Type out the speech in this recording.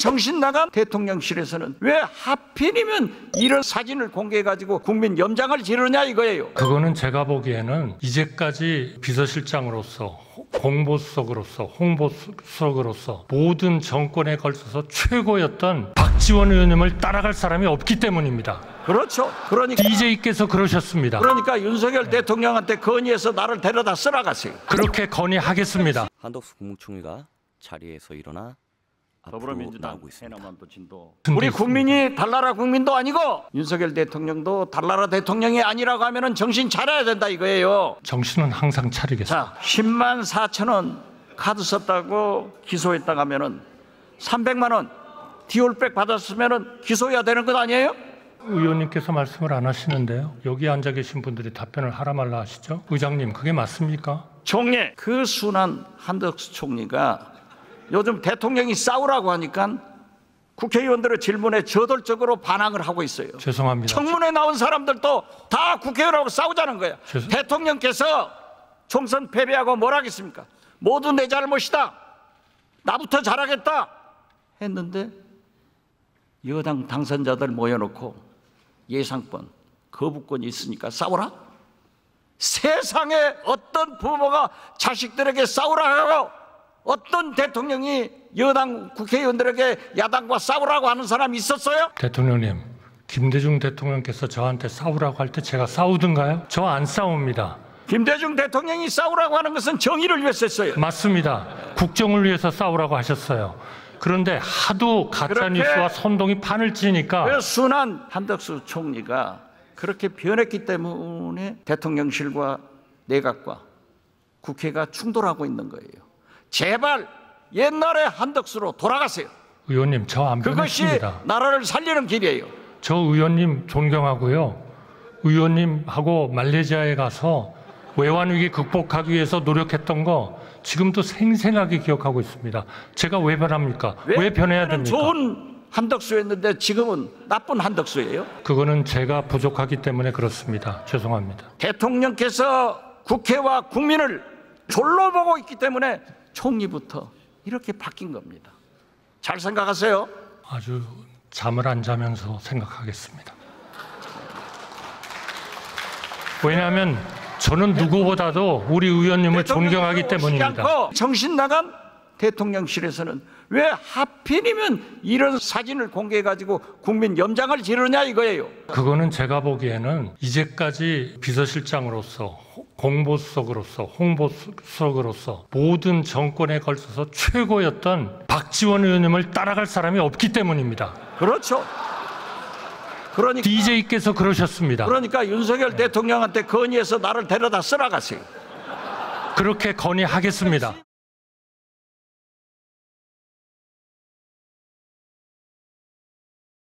정신 나간 대통령실에서는 왜 하필이면 이런 사진을 공개해가지고 국민 염장을 지르냐 이거예요. 그거는 제가 보기에는 이제까지 비서실장으로서 공보수석으로서 홍보수석으로서 모든 정권에 걸쳐서 최고였던 박지원 의원님을 따라갈 사람이 없기 때문입니다. 그렇죠. 그러니까 DJ께서 그러셨습니다. 그러니까 윤석열 대통령한테 건의해서 나를 데려다 쓰라가세요. 그렇게 건의하겠습니다. 한덕수 국무총리가 자리에서 일어나 앞으로 더불어민주당 나오고 있습니다. 해남반도 진도. 우리 국민이 달나라 국민도 아니고 윤석열 대통령도 달나라 대통령이 아니라고 하면은 정신 차려야 된다 이거예요. 정신은 항상 차리겠습니다. 자, 10만 4천 원 카드 썼다고 기소했다가 하면은 300만 원 디올백 받았으면은 기소해야 되는 것 아니에요? 의원님께서 말씀을 안 하시는데요. 여기 앉아 계신 분들이 답변을 하라 말라 하시죠. 의장님, 그게 맞습니까? 총리, 그 순한 한덕수 총리가 요즘 대통령이 싸우라고 하니까 국회의원들의 질문에 저돌적으로 반항을 하고 있어요. 죄송합니다. 청문회 나온 사람들도 다 국회의원하고 싸우자는 거야. 대통령께서 총선 패배하고 뭘 하겠습니까? 모두 내 잘못이다. 나부터 잘하겠다. 했는데 여당 당선자들 모여놓고 예상권, 거부권이 있으니까 싸우라? 세상에 어떤 부모가 자식들에게 싸우라 하고 어떤 대통령이 여당 국회의원들에게 야당과 싸우라고 하는 사람이 있었어요? 대통령님, 김대중 대통령께서 저한테 싸우라고 할 때 제가 싸우던가요? 저 안 싸웁니다. 김대중 대통령이 싸우라고 하는 것은 정의를 위해서 했어요. 맞습니다. 국정을 위해서 싸우라고 하셨어요. 그런데 하도 가짜뉴스와 선동이 판을 치니까 그 순한 한덕수 총리가 그렇게 변했기 때문에 대통령실과 내각과 국회가 충돌하고 있는 거예요. 제발 옛날의 한덕수로 돌아가세요. 의원님, 저 안 그것이 변했습니다. 나라를 살리는 길이에요. 저 의원님 존경하고요. 의원님하고 말레이시아에 가서 외환위기 극복하기 위해서 노력했던 거 지금도 생생하게 기억하고 있습니다. 제가 왜 변합니까? 왜 변해야 됩니까? 좋은 한덕수였는데 지금은 나쁜 한덕수예요. 그거는 제가 부족하기 때문에 그렇습니다. 죄송합니다. 대통령께서 국회와 국민을 졸로 보고 있기 때문에 총리부터 이렇게 바뀐 겁니다. 잘 생각하세요. 아주 잠을 안 자면서 생각하겠습니다. 왜냐하면 저는 누구보다도 우리 의원님을 존경하기 때문입니다. 정신 나간 대통령실에서는 왜 하필이면 이런 사진을 공개해가지고 국민 염장을 지르냐 이거예요. 그거는 제가 보기에는 이제까지 비서실장으로서 공보수석으로서 홍보수석으로서 모든 정권에 걸쳐서 최고였던 박지원 의원님을 따라갈 사람이 없기 때문입니다. 그렇죠. 그러니까 DJ께서 그러셨습니다. 그러니까 윤석열 대통령한테 건의해서 나를 데려다 쓰라가세요. 그렇게 건의하겠습니다.